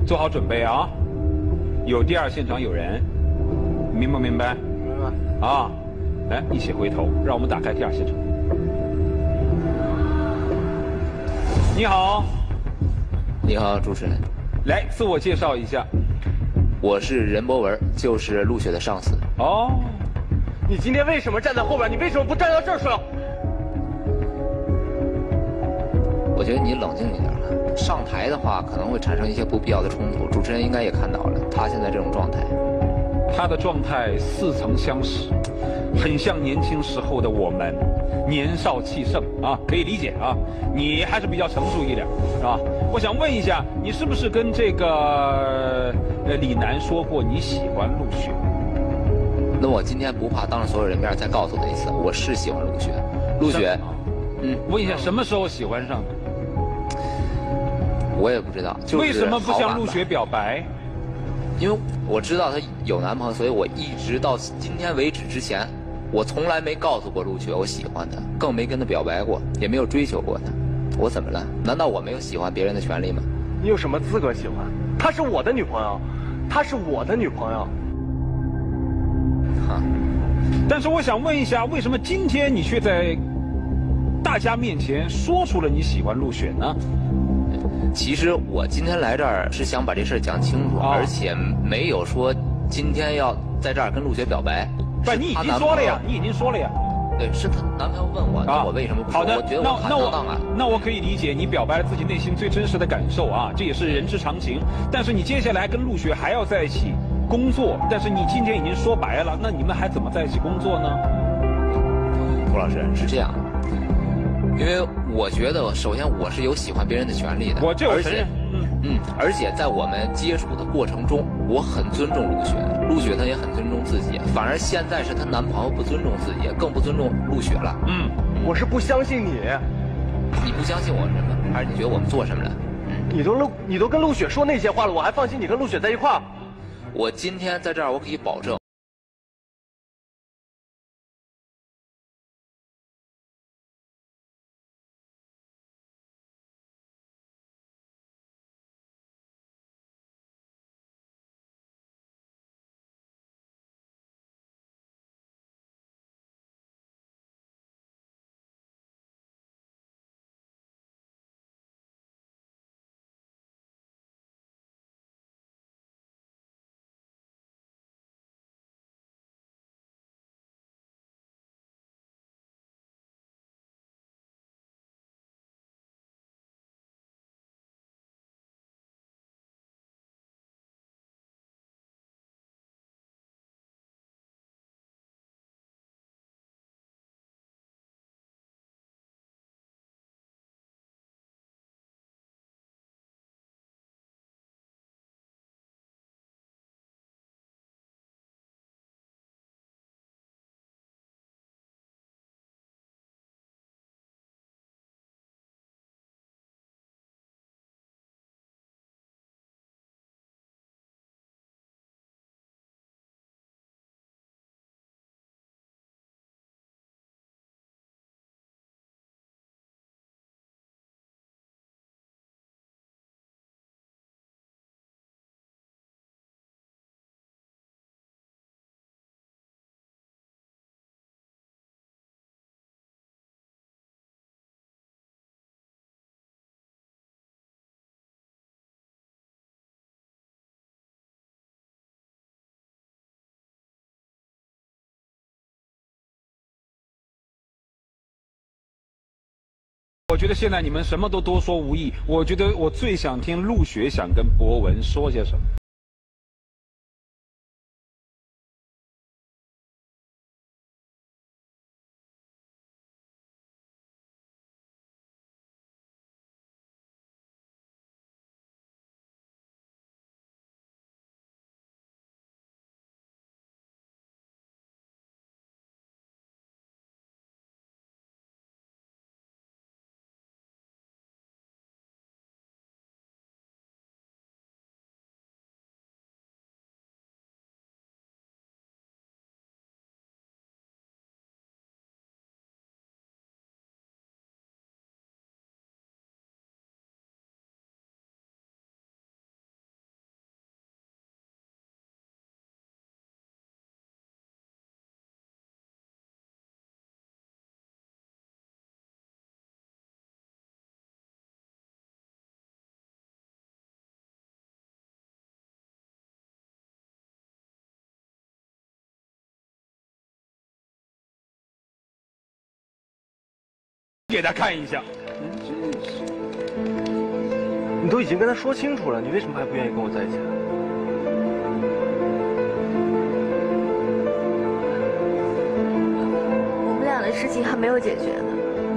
做好准备啊！有第二现场有人，明不明白？ 明白。 啊，来，一起回头，让我们打开第二现场。你好， 你好，主持人。 来，自我介绍一下。 我是任博文，就是陆雪的上司。 哦， 你今天为什么站在后边？你为什么不站到这儿说？ 我觉得你冷静一点了。上台的话可能会产生一些不必要的冲突，主持人应该也看到了，他现在这种状态。 他的状态似曾相识，很像年轻时候的我们，年少气盛啊，可以理解啊。你还是比较成熟一点，是吧？我想问一下，你是不是跟这个李楠说过你喜欢陆雪？ 那我今天不怕当着所有人面再告诉他一次，我是喜欢陆雪。陆雪， 问一下什么时候喜欢上的？ 我也不知道，就是为什么不向陆好感吧雪表白？ 因为我知道她有男朋友，所以我一直到今天为止之前，我从来没告诉过陆雪我喜欢她，更没跟她表白过，也没有追求过她。我怎么了？难道我没有喜欢别人的权利吗？ 你有什么资格喜欢？她是我的女朋友，她是我的女朋友。 哈， 但是我想问一下，为什么今天你却在大家面前说出了你喜欢陆雪呢？ 其实我今天来这儿是想把这事儿讲清楚，而且没有说今天要在这儿跟陆雪表白。 不，你已经说了呀，你已经说了呀。 对，是她男朋友问我，那我为什么不说？ 好的， 我觉得我坦荡荡啊。 那我可以理解你表白了自己内心最真实的感受啊，这也是人之常情。但是你接下来跟陆雪还要在一起工作，但是你今天已经说白了，那你们还怎么在一起工作呢？ 涂老师是这样的，因为我觉得首先我是有喜欢别人的权利的， 我这我承认。 而且在我们接触的过程中，我很尊重陆雪，陆雪她也很尊重自己，反而现在是她男朋友不尊重自己，更不尊重陆雪了。 我是不相信你。 你不相信我什么？还是你觉得我们做什么了？ 你都跟陆雪说那些话了，我还放心你跟陆雪在一块儿？ 我今天在这儿，我可以保证。 我觉得现在你们什么都多说无益，我觉得我最想听陆雪想跟博文说些什么。 给他看一下。 你都已经跟他说清楚了，你为什么还不愿意跟我在一起？ 我们俩的事情还没有解决呢。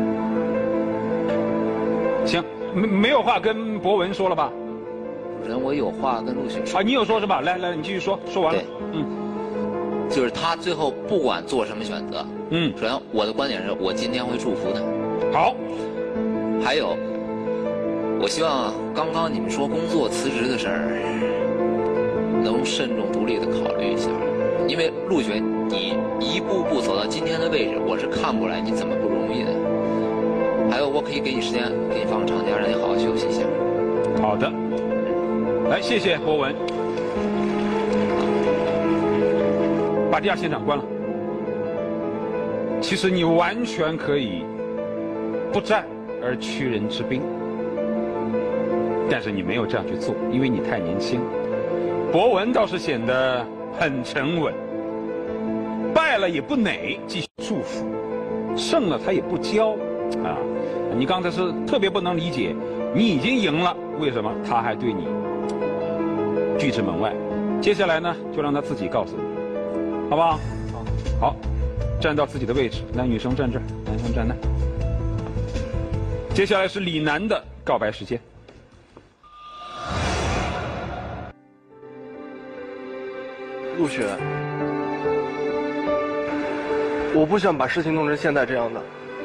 行，没有话跟博文说了吧？ 主持人，我有话跟陆雪说。 啊，你有说是吧？来，你继续说，说完了。 对，就是他最后不管做什么选择，首先我的观点是我今天会祝福他。 好。 还有，我希望刚刚你们说工作辞职的事儿，能慎重独立的考虑一下，因为陆雪，你一步步走到今天的位置，我是看不出来你怎么不容易的。还有，我可以给你时间，给你放个长假，让你好好休息一下。 好的，来，谢谢博文。把第二现场关了。其实你完全可以不战而屈人之兵，但是你没有这样去做，因为你太年轻。博文倒是显得很沉稳，败了也不馁，继续祝福；胜了他也不骄啊。你刚才是特别不能理解，你已经赢了，为什么他还对你拒之门外？接下来呢，就让他自己告诉你，好不好？好，站到自己的位置，来，女生站这儿，男生站那。接下来是李楠的告白时间。 陆雪，我不想把事情弄成现在这样的，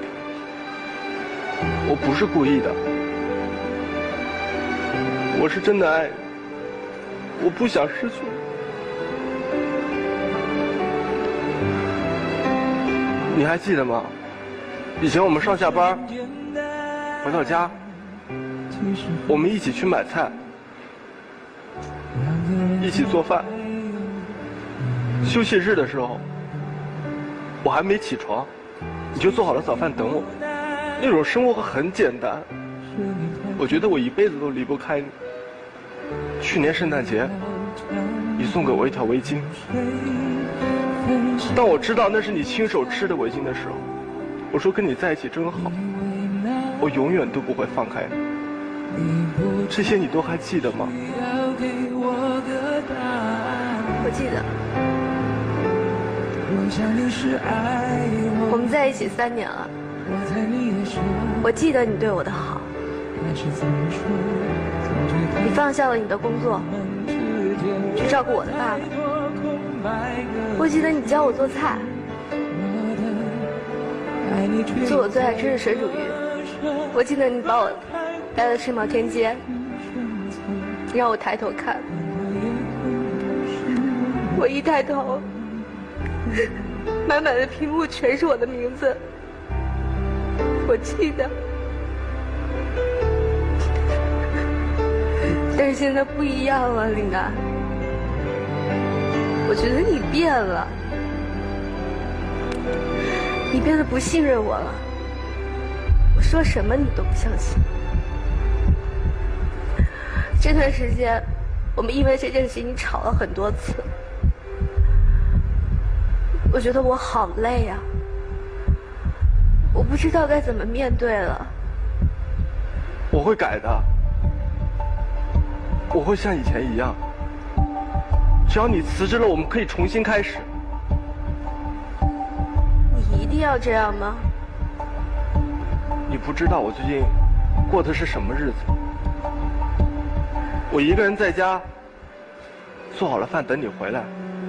我不是故意的，我是真的爱你，我不想失去你。你还记得吗？以前我们上下班回到家，我们一起去买菜，一起做饭。休息日的时候，我还没起床，你就做好了早饭等我。那种生活很简单，我觉得我一辈子都离不开你。去年圣诞节，你送给我一条围巾，当我知道那是你亲手织的围巾的时候，我说跟你在一起真好，我永远都不会放开你。这些你都还记得吗？ 我记得。我们在一起3年了，我记得你对我的好。你放下了你的工作，去照顾我的爸爸。我记得你教我做菜，做我最爱吃的水煮鱼。我记得你把我带到世贸天阶，让我抬头看。我一抬头，满满的屏幕全是我的名字。我记得，但是现在不一样了，李楠。我觉得你变了，你变得不信任我了。我说什么你都不相信。这段时间，我们因为这件事情吵了很多次。我觉得我好累呀，我不知道该怎么面对了。 我会改的，我会像以前一样。只要你辞职了，我们可以重新开始。 你一定要这样吗？ 你不知道我最近过的是什么日子。我一个人在家，做好了饭等你回来。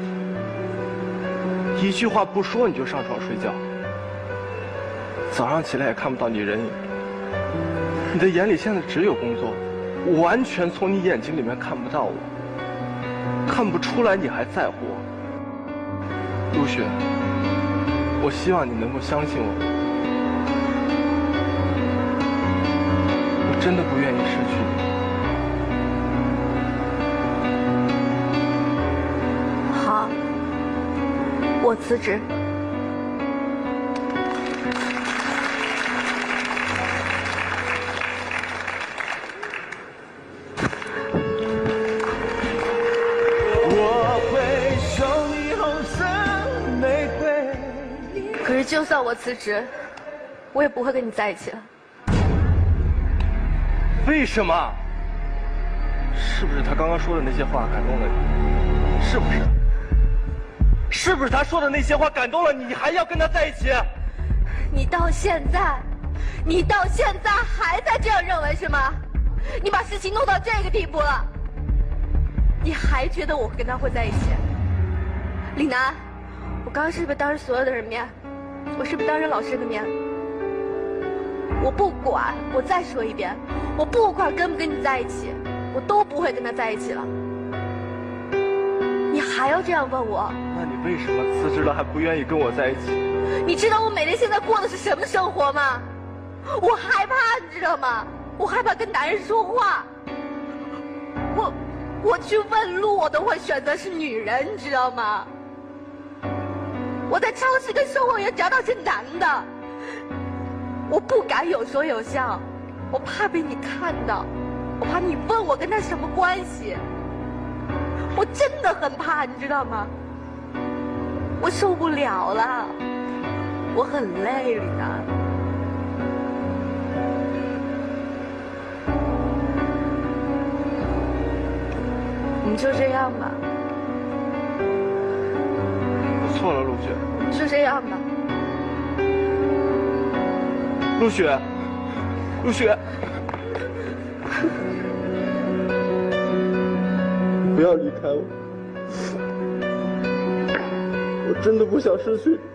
一句话不说你就上床睡觉，早上起来也看不到你人影。你的眼里现在只有工作，我完全从你眼睛里面看不到我，看不出来你还在乎我。陆雪，我希望你能够相信我，我真的不愿意失去你。 好。我辞职。可是，就算我辞职， 我也不会跟你在一起了。 为什么？是不是他刚刚说的那些话感动了你？是不是？是不是他说的那些话感动了你？你还要跟他在一起？ 你到现在还在这样认为是吗？你把事情弄到这个地步了，你还觉得我跟他会在一起？李楠，我刚刚是不是当着所有的人面？我是不是当着老师的面？我不管，我再说一遍，我不管跟不跟你在一起，我都不会跟他在一起了。你还要这样问我？ 那你为什么辞职了还不愿意跟我在一起？ 你知道我每天现在过的是什么生活吗？我害怕，你知道吗？我害怕跟男人说话。我去问路，我都会选择是女人，你知道吗？我在超市跟售货员找到是男的，我不敢有说有笑，我怕被你看到，我怕你问我跟他什么关系，我真的很怕，你知道吗？我受不了了，我很累了。我们就这样吧。 我错了，陆雪。 就这样吧。 陆雪，陆雪，不要离开我，我真的不想失去你。